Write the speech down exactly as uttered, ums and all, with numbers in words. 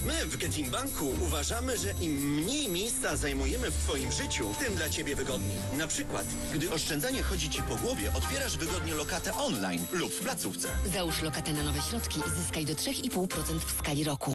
My w Getin Banku uważamy, że im mniej miejsca zajmujemy w Twoim życiu, tym dla Ciebie wygodniej. Na przykład, gdy oszczędzanie chodzi Ci po głowie, otwierasz wygodnie lokatę online lub w placówce. Załóż lokatę na nowe środki i zyskaj do trzy i pół procent w skali roku.